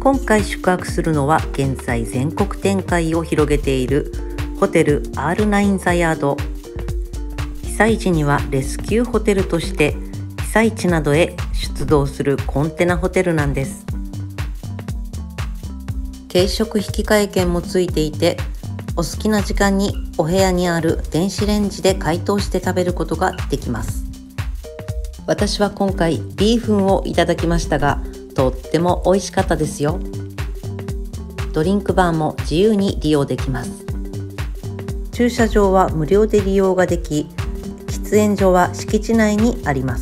今回宿泊するのは現在全国展開を広げているホテル R9 ザヤード。被災地にはレスキューホテルとして被災地などへ出動するコンテナホテルなんです。軽食引換券もついていて、お好きな時間にお部屋にある電子レンジで解凍して食べることができます。私は今回ビーフンをいただきましたが、とっても美味しかったですよ。ドリンクバーも自由に利用できます。駐車場は無料で利用ができ、喫煙所は敷地内にあります。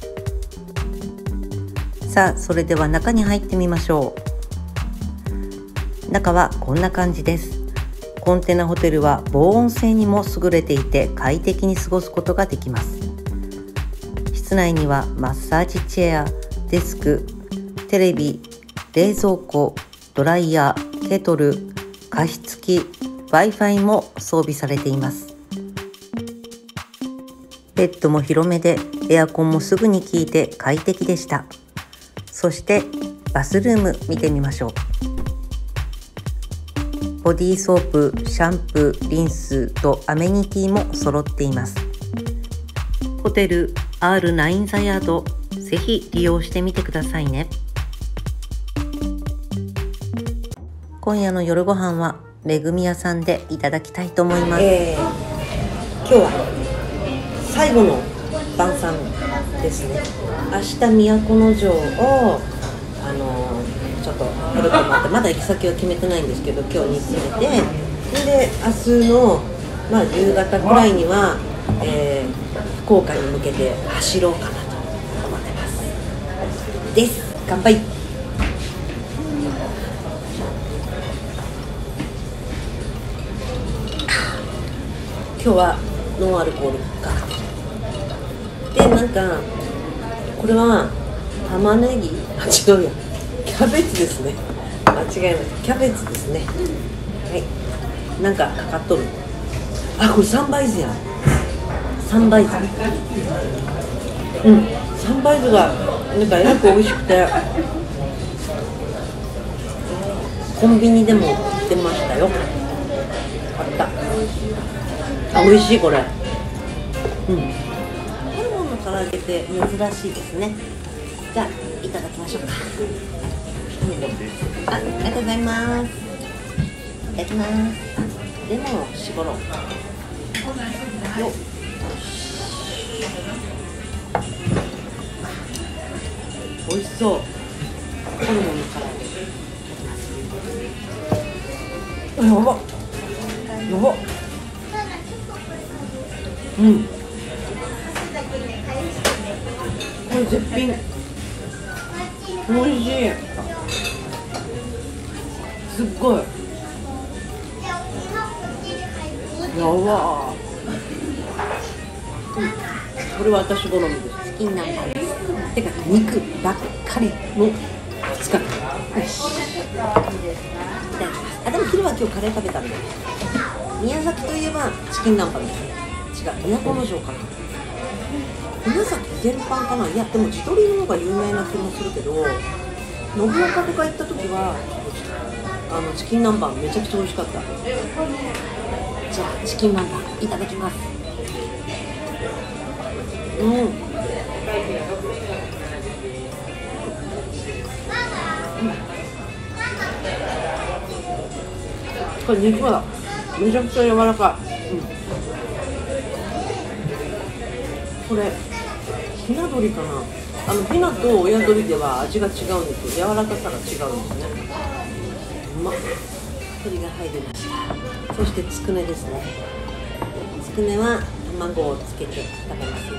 さあ、それでは中に入ってみましょう。中はこんな感じです。コンテナホテルは防音性にも優れていて快適に過ごすことができます。室内にはマッサージチェア、デスク、テレビ、冷蔵庫、ドライヤー、ケトル、加湿器、Wi-Fi も装備されています。ベッドも広めでエアコンもすぐに効いて快適でした。そしてバスルーム見てみましょう。ボディーソープ、シャンプー、リンスとアメニティも揃っています。ホテル R9 ザヤード、ぜひ利用してみてくださいね。今夜の夜ご飯はめぐみ屋さんでいただきたいと思います。今日は最後の晩餐ですね。明日都城をちょっとやると思って、まだ行き先は決めてないんですけど、今日に詰めて、で明日の、夕方くらいには、福岡に向けて走ろうかなと思ってますです。乾杯。今日はノンアルコールかで、これは玉ねぎ、違うや、キャベツですね。間違えました、キャベツですね。はい、かかっとる。これ三杯酢や。三杯酢、三杯酢がえらく美味しくて、コンビニでも売ってましたよ。あった。美味しいこれ。ホルモンの唐揚げって珍しいですね。じゃあいただきましょうか。ありがとうございます。いただきます。レモンを絞ろうよ。美味しそう。ホルモンの唐揚げ。やばっ。やばっ。これ絶品。おいしい。すっごい。やばー。これは私好みです。チキン南蛮です。てか肉ばっかりの2日間。よし。いただきます。でも昼は今日カレー食べたんで。宮崎といえばチキン南蛮です。違う、都城かな。宮崎全般かな。いや、でも地鶏の方が有名な気もするけど、信岡とか行った時はチキン南蛮めちゃくちゃ美味しかった。じゃあチキン南蛮いただきます。これ肉はめちゃくちゃ柔らかい。これひな鶏かな。ひなと親鶏では味が違うんですよ。柔らかさが違うんですね。うまっ。鶏が入りました。そしてつくねですね。つくねは卵をつけて食べますよ。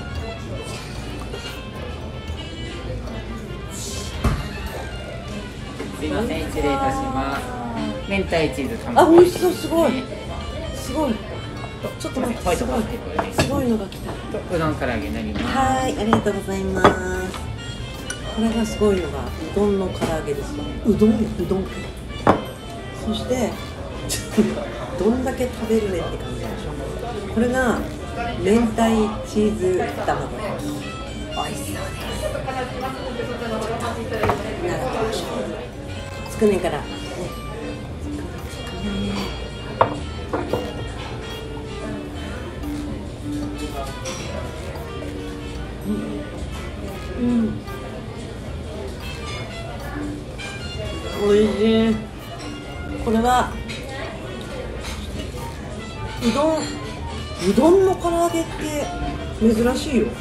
すいません、失礼いたします。明太チーズ卵。 美味しそう。すごいすごい。ちょっと待って、すごいのが来た。 うどん唐揚げになります。 はい、ありがとうございます。これがすごいのがうどんの唐揚げですよ。うどん。そしてどんだけ食べるねって感じでしょ。これが明太チーズ卵焼き。美味しそうです。いただきましょう。 つくねからね。うん、おいしい。これはうどんの唐揚げって珍しいよ。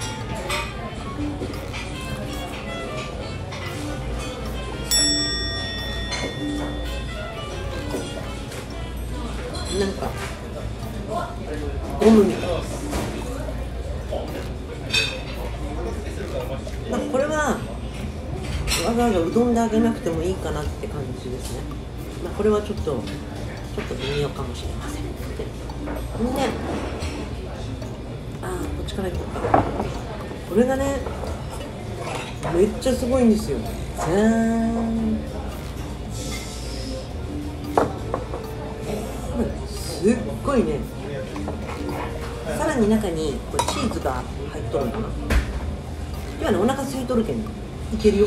なんかゴムみたいです。まあ、これはわざわざうどんで揚げなくてもいいかなって感じですね。まあ、これはちょっと微妙かもしれません。でね、こっちからいこうか。これがね、めっちゃすごいんですよ。じゃーん。すっごいね。さらに中にこれチーズが入っとるのかな。今ね、お腹空いとるけんいけるよ。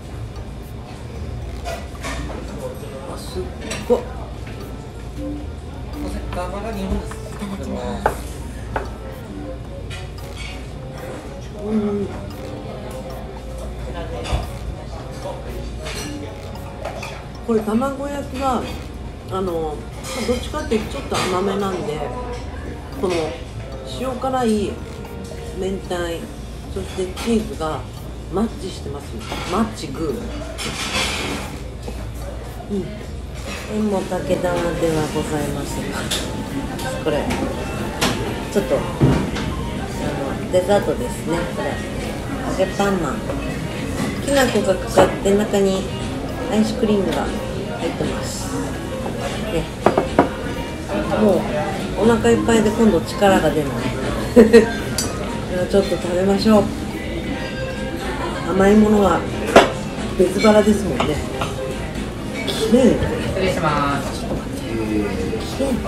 すっごい。いただきます。これ卵焼きはどっちかっていうとちょっと甘めなんで、この塩辛い明太、そしてチーズがマッチしてますよ。マッチグー。縁も竹玉ではございません。これちょっとデザートですね。これ揚げパンマン、きな粉がかかって中にアイスクリームが入ってますね。もうお腹いっぱいで今度力が出ないではちょっと食べましょう。甘いものは別腹ですもんね。きれい。 失礼します。ちょっと待って。 きれい。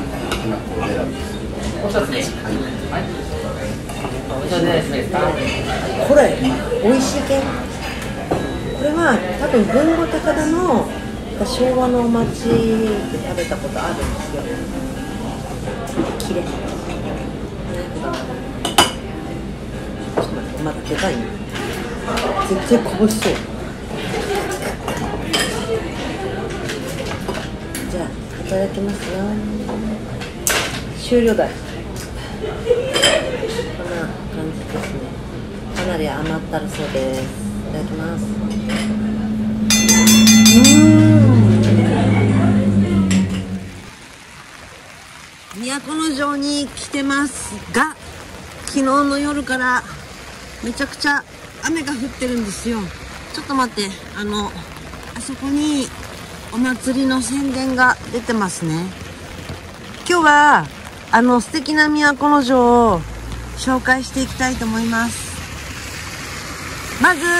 お一つです。はい。お一つですか。 これ美味しいけん。これは多分豊後高田の昭和の町で食べたことあるんですよ。きれい。ちょっと待って、まだでかいね。絶対こぼしそう。じゃあいただきますよ。終了だ。こんな感じですね。かなり余ったるそうです。いただきます。都城に来てますが、昨日の夜からめちゃくちゃ雨が降ってるんですよ。ちょっと待って、あそこにお祭りの宣伝が出てますね。今日は素敵な都城を紹介していきたいと思います。まず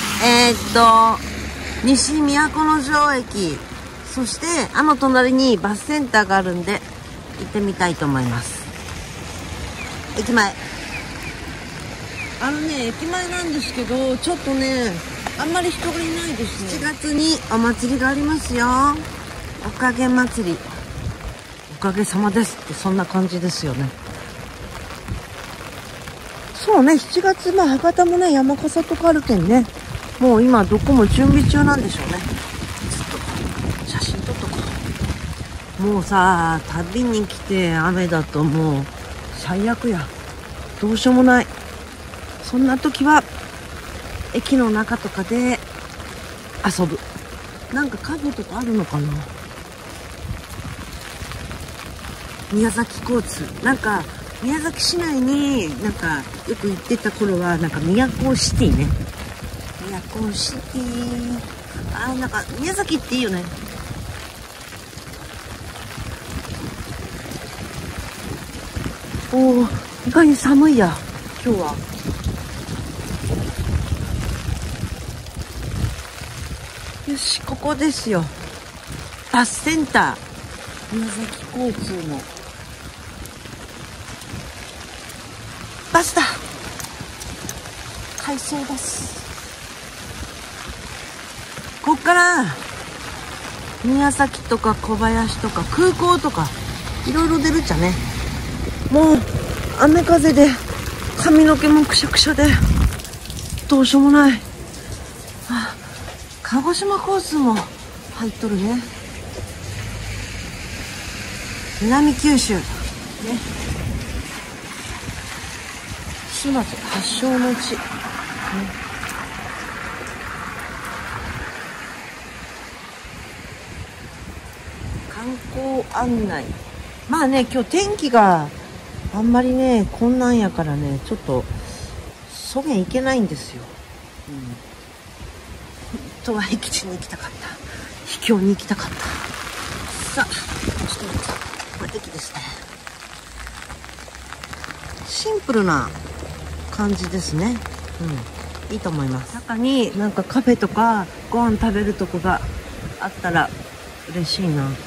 西都城駅、そして隣にバスセンターがあるんで行ってみたいと思います。駅前、駅前なんですけど、ちょっとねあんまり人がいないですね。7月にお祭りがありますよ。おかげ祭り、おかげさまですって、そんな感じですよね。そうね、7月、博多もね山笠とかあるけんね、もう今どこも準備中なんでしょうね。ちょっと写真撮っとこう。もうさ、旅に来て雨だともう最悪や。どうしようもない。そんな時は駅の中とかで遊ぶ。なんかカフェとかあるのかな。宮崎交通、なんか宮崎市内になんかよく行ってた頃はなんか宮古シティね。宮古シティ、なんか宮崎っていいよね。おお、意外に寒いや今日は。よし、ここですよ。バスセンター、宮崎交通のバスだ。快走バス。こっから宮崎とか小林とか空港とかいろいろ出るっちゃね。もう雨風で髪の毛もくしゃくしゃでどうしようもない。鹿児島交通も入っとるね。南九州ね、島津発祥の地、ね、観光案内。まあね、今日天気があんまりねこんなんやからね、ちょっとそげん行けないんですよ。本当は僻地に行きたかった、秘境に行きたかった。さあ、ちょっとこれ駅ですね。シンプルな感じですね。いいと思います。中になんかカフェとかご飯食べるとこがあったら嬉しいな。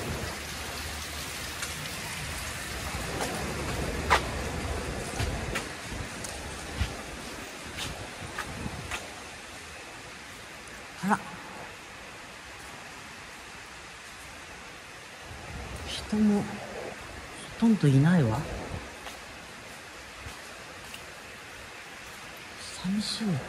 あら、人もほとんどいないわ。寂しい。ちょっと待って、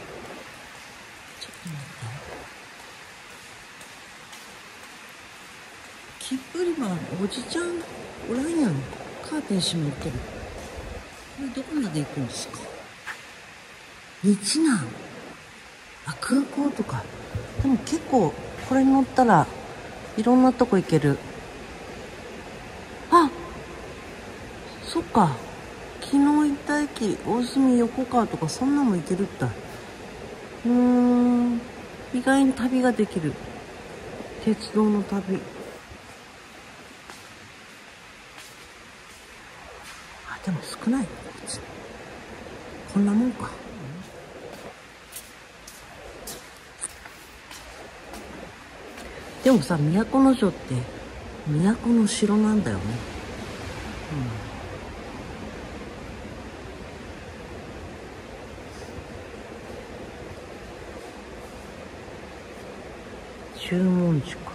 切符売り場おじちゃんおらんやん。カーテン閉めてる。これどこまで行くんですか？日南、空港とか。でも結構これに乗ったらいろんなとこ行ける。そっか、昨日行った駅大隅横川とかそんなも行けるった。意外に旅ができる、鉄道の旅。でも少ない、こんなもんか。でもさ、都城って都の城なんだよね。注文地か。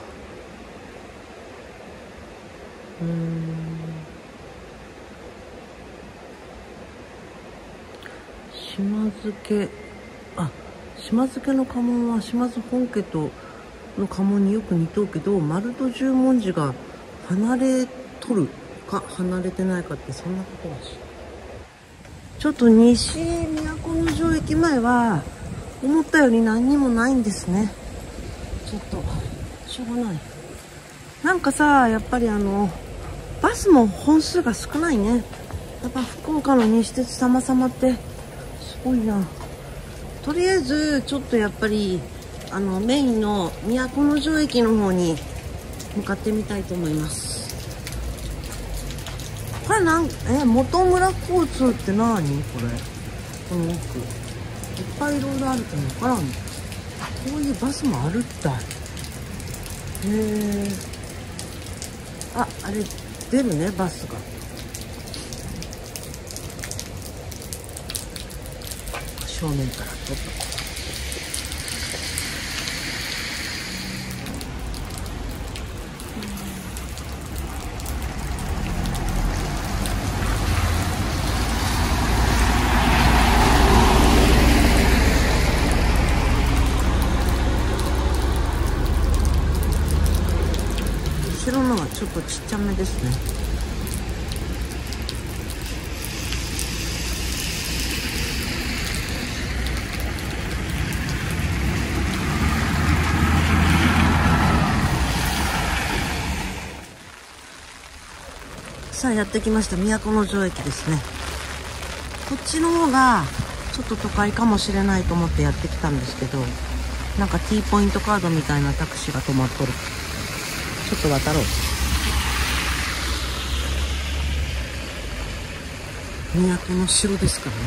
島津家、島津家の家紋は島津本家との家紋によく似とうけど、丸と十文字が離れとるか離れてないかってそんなことらしい。ちょっと西都城駅前は思ったより何にもないんですね。ちょっとしょうがない。なんかさ、やっぱりバスも本数が少ないね。やっぱ福岡の西鉄様々ってすごいな。とりあえずちょっとやっぱりメインの都城駅の方に向かってみたいと思います。これ本村交通って何？これこの奥いっぱいいろいろあるけど分からん。こういうバスもあるった。あれ出るね、バスが。正面から撮っとこう。後ろのはちょっとちっちゃめですね。さあやってきました、都城駅ですね。こっちの方がちょっと都会かもしれないと思ってやってきたんですけど、なんか T ポイントカードみたいなタクシーが止まっとる。ちょっと渡ろう。都の城ですからね。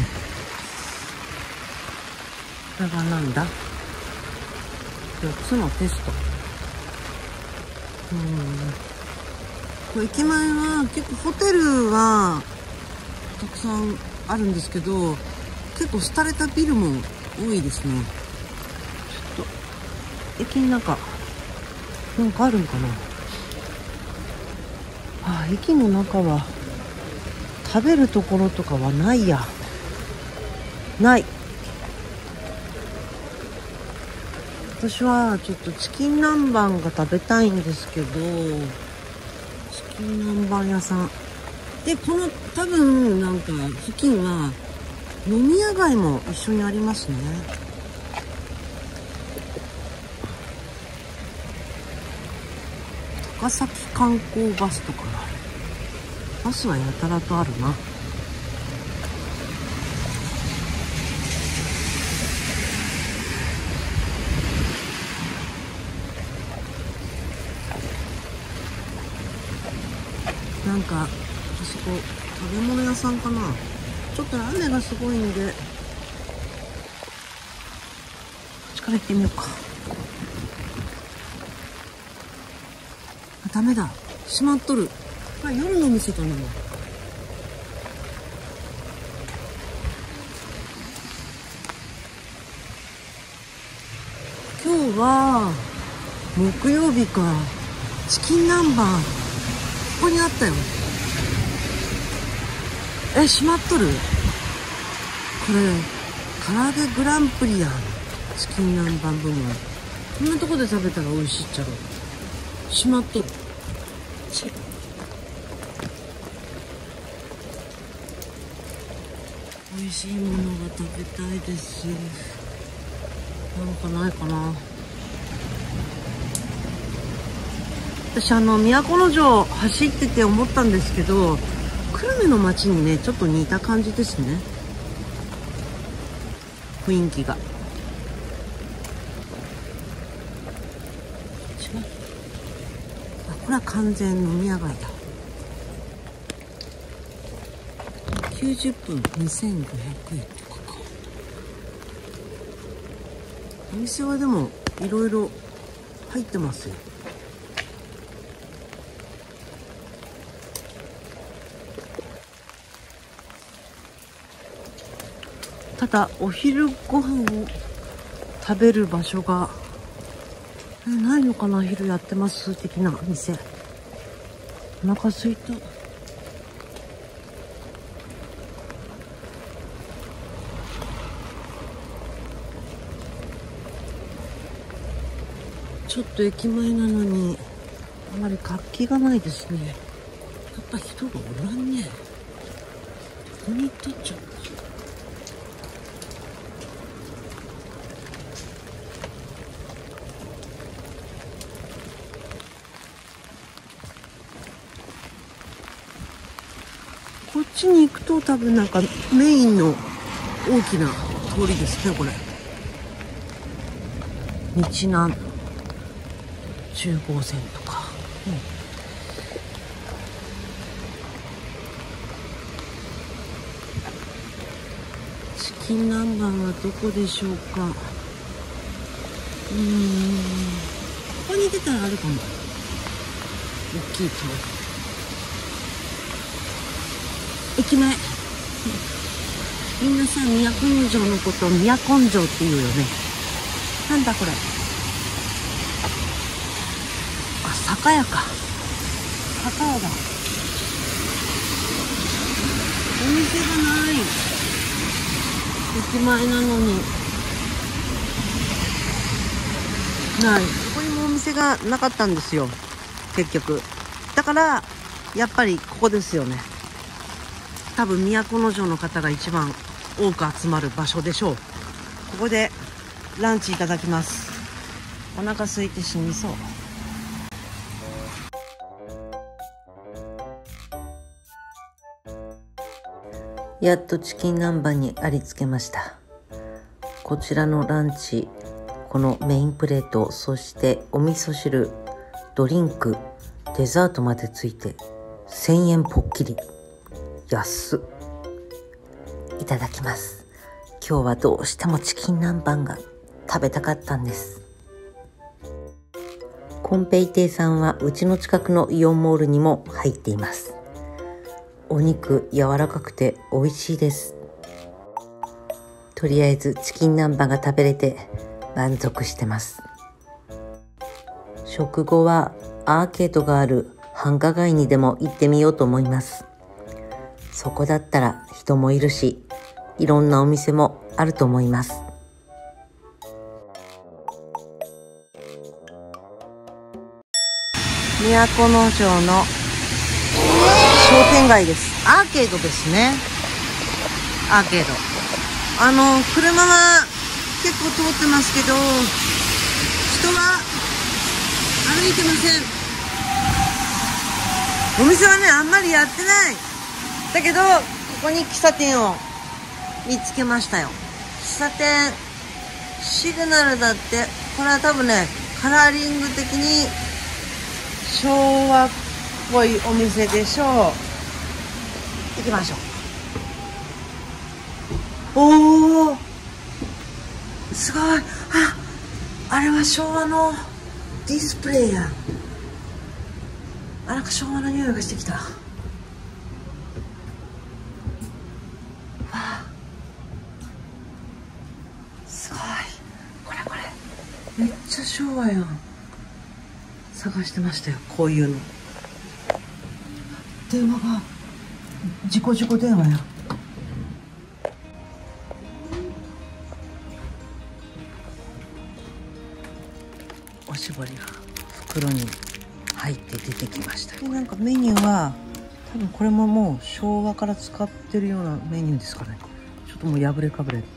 これがなんだ、4つのテスト。駅前は結構ホテルはたくさんあるんですけど、結構廃れたビルも多いですね。ちょっと駅の中なんかあるのかな。 駅の中は食べるところとかはないや。ない。私はちょっとチキン南蛮が食べたいんですけど、チキン南蛮屋さんで、この多分なんか付近は飲み屋街も一緒にありますね。高崎観光バスとかバスはやたらとあるな。なんかあそこ食べ物屋さんかな。ちょっと雨がすごいんでこっちから行ってみようか。ダメだ、閉まっとる。夜の店かな。今日は木曜日か。チキン南蛮ここにあったよ。閉まっとる。これ唐揚げグランプリやん。チキン南蛮部門こんなとこで食べたら美味しいっちゃろ。閉まっとる。美味しいものが食べたいです。なんかないかな。私都城走ってて思ったんですけど、久留米の街にねちょっと似た感じですね、雰囲気が。これは完全飲み屋街だ。90分2500円とかか。お店はでもいろいろ入ってますよ。ただお昼ご飯を食べる場所がないのかな。昼やってます的な店。お腹すいた。ちょっと駅前なのにあまり活気がないですね。やっぱ人がおらんね。どこに行ったっちゃう。こっちに行くと多分なんかメインの大きな通りですね。これ日南中央線とか、チキン南蛮はどこでしょうか。ここに出たらあるかも。大きい通り。駅前。みんなさ、都城のことを都城って言うよね。なんだこれ。酒屋か。酒屋だ。お店がない。駅前なのに。ない。ここにもお店がなかったんですよ。結局。だから、やっぱりここですよね。多分都城の方が一番多く集まる場所でしょう。ここでランチいただきます。お腹空いて死にそう。やっとチキン南蛮にありつけました。こちらのランチ、このメインプレート、そしてお味噌汁、ドリンク、デザートまでついて1000円ぽっきり。安っ。いただきます。今日はどうしてもチキン南蛮が食べたかったんです。コンペイテイさんはうちの近くのイオンモールにも入っています。お肉柔らかくて美味しいです。とりあえずチキン南蛮が食べれて満足してます。食後はアーケードがある繁華街にでも行ってみようと思います。そこだったら人もいるし、いろんなお店もあると思います。都城の商店街です。アーケードですね。アーケード。車は結構通ってますけど、人は歩いてません。お店はね、あんまりやってない。だけど、ここに喫茶店を見つけましたよ。喫茶店、シグナルだって、これは多分ね、カラーリング的に昭和っぽいお店でしょう。行きましょう。おー、すごい。あれは昭和のディスプレイや。なんか昭和の匂いがしてきた。わあ、すごい。これめっちゃ昭和やん。探してましたよ、こういうの。電話が事故電話や。おしぼりが袋に入って出てきました。で、なんかメニューは多分これももう昭和から使ってるようなメニューですかね。ちょっともう破れかぶれ。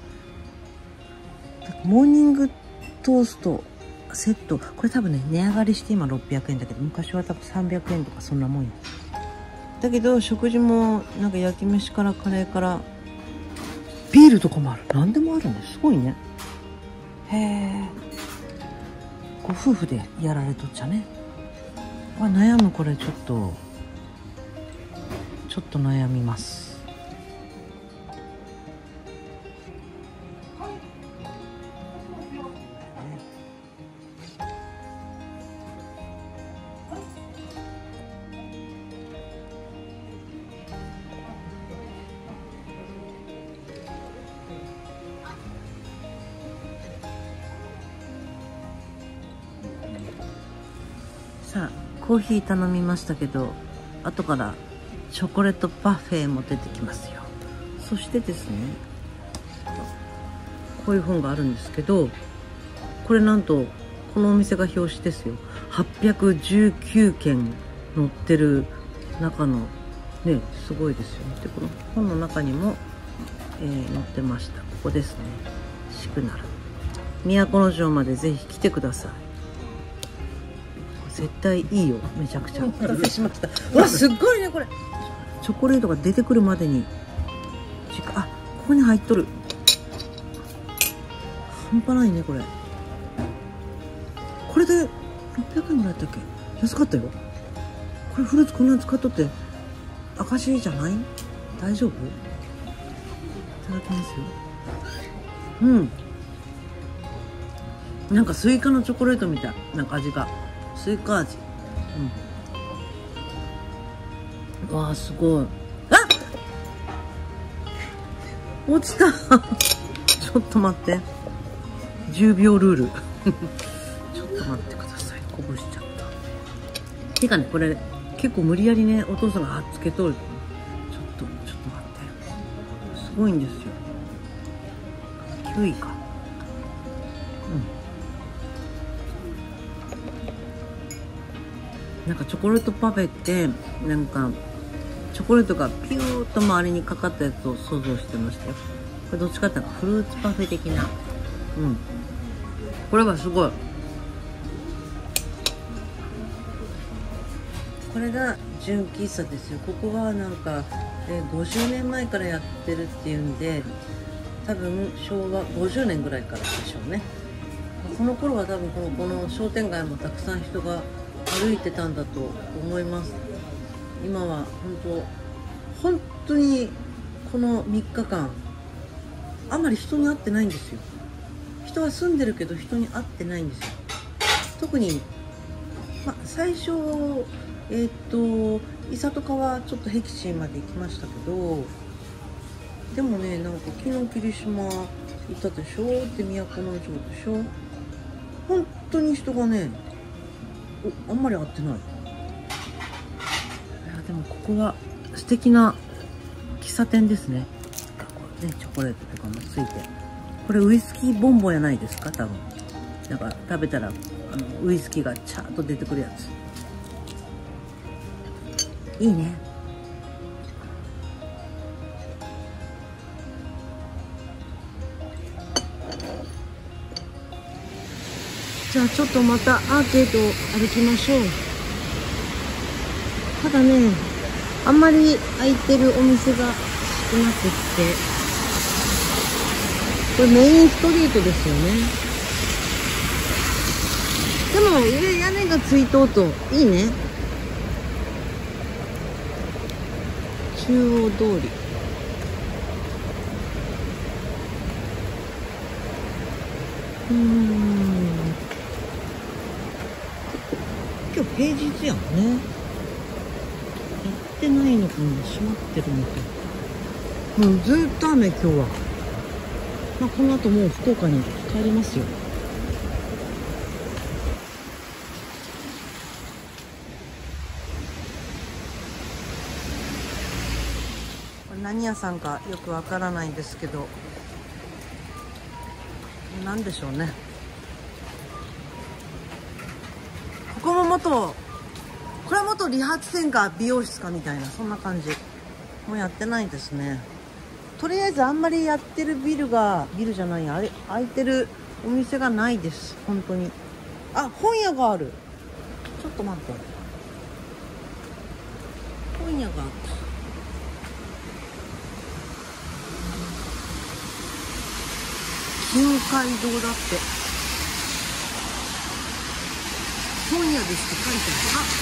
モーニングトーストセット、これ多分ね値上がりして今600円だけど、昔は多分300円とかそんなもんよ。だけど食事もなんか焼き飯からカレーからビールとかもある。何でもあるんです。すごいね。へえ。ご夫婦でやられとっちゃね。悩む。これちょっと悩みます。さあ、コーヒー頼みましたけど、後からチョコレートパフェも出てきますよ。そしてですね、こういう本があるんですけど、これなんとこのお店が表紙ですよ。819件載ってる中のね、すごいですよね。で、この本の中にも、載ってました。ここですね、シグナル。都城までぜひ来てください。絶対いいよ、めちゃくちゃ。お待たせしました。うわ、すっごいね、これ。チョコレートが出てくるまでにここに入っとる。半端ないね、これ。これで600円ぐらいだったっけ。安かったよ。これフルーツこんなに使っとって赤字じゃない？大丈夫？いただきますよ。なんかスイカのチョコレートみたい。なんか味がスイカ味。わあ、すごい。落ちた。ちょっと待って。10秒ルール。ちょっと待ってください。こぼしちゃった。てかね、これ結構無理やりね、お父さんがつけとる。ちょっと待って。すごいんですよ。9位か。なんかチョコレートパフェってなんかチョコレートがピューッと周りにかかったやつを想像してましたよ。これどっちかっていうとフルーツパフェ的な。これはすごい。これが純喫茶ですよ。ここはなんか、50年前からやってるっていうんで、多分昭和50年ぐらいからでしょうね。この頃は多分この商店街もたくさん人が歩いてたんだと思います。今は本当にこの3日間あんまり人に会ってないんですよ。人は住んでるけど人に会ってないんですよ。特に、最初伊佐とかはちょっと僻地まで行きましたけど、でもね、なんか昨日霧島行ったでしょ。で都城でしょ。本当に人がね、あんまり会ってない。 でもここは素敵な喫茶店ですね。チョコレートとかもついて、これウイスキーボンボンやないですか、多分。だから食べたらウイスキーがチャーッと出てくるやつ。いいね。じゃあちょっとまたアーケードを歩きましょう。ただね、あんまり空いてるお店が少なくって、これメインストリートですよね。でも上屋根がついとうといいね。中央通り。今日平日やんね。やってないのかな、閉まってるのか。ずーっと雨今日は。まあ、この後もう福岡に帰りますよ。これ何屋さんかよくわからないんですけど、なんでしょうね。ここもこれは元理髪店か美容室かみたいな、そんな感じ。もうやってないですね。とりあえずあんまりやってるビルじゃないや、あれ開いてるお店がないです、本当に。あ、本屋がある。ちょっと待って、本屋があった。金街道だって。本屋ですって書いてある。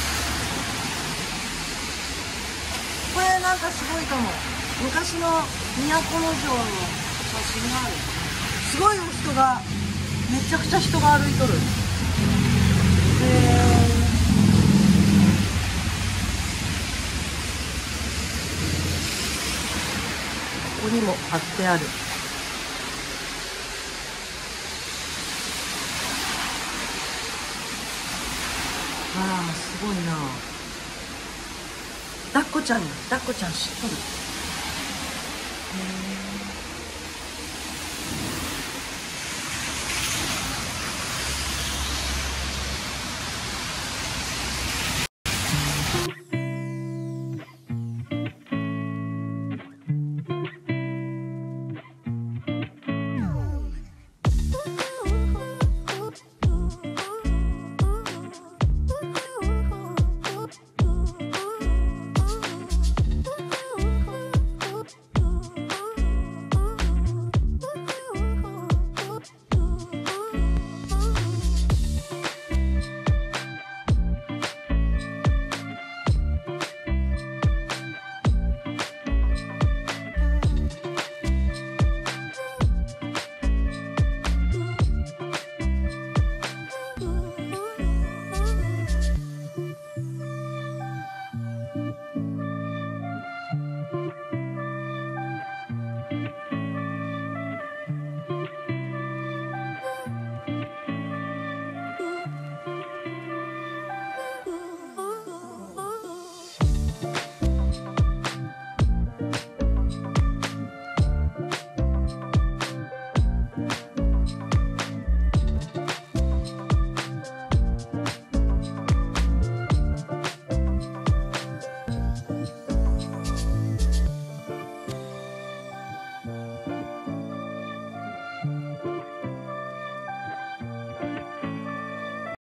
これなんかすごいかも。昔の都城の写真がある。すごい人が、めちゃくちゃ人が歩いとる。ここにも貼ってある。ああ、すごいな。抱っこちゃん知っとる。